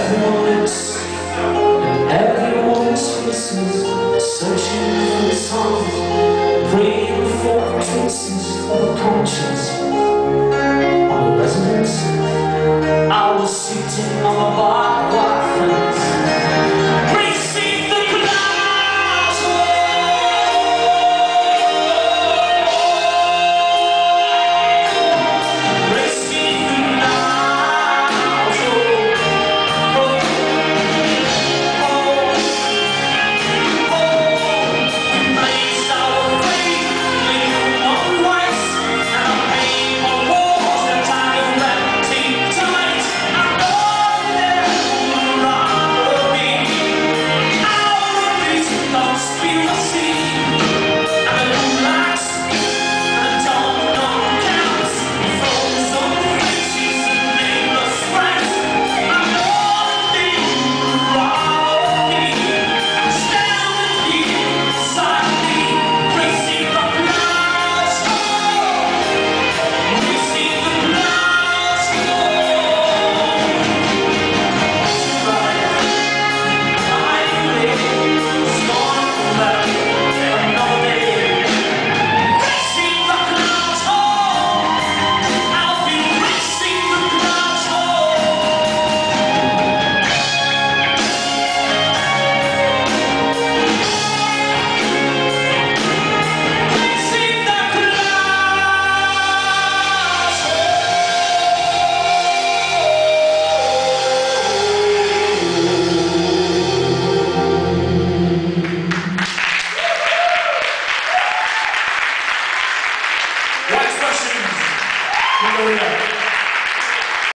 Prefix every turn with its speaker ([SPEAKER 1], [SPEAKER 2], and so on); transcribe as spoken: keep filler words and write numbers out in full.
[SPEAKER 1] Everyone looks, everyone's faces, searching for the signs, praying for traces of a conscience. On the residence, I was sitting on a bar with my friends. Racing the clouds, racing the clouds, oh, oh, oh, oh. We blazed our way, made one rice, and I made my walls that I wrapped in tight. I know that would rather be out of this conspiracy, and the moonlights and the dawn counts, frozen faces and nameless friends. I know that they would rather be standing here beside me, racing the clouds, oh, racing the clouds, oh. Tonight, I live, storm from back another day. Racing the clouds, oh, I'll be racing the clouds, oh, racing the clouds. Right questions.